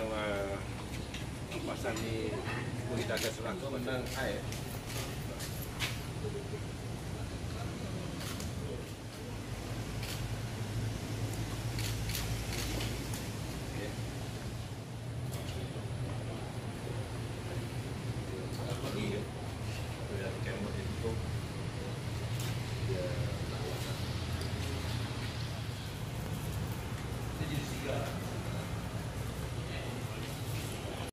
yang pasal ni kita ada serangka menang air.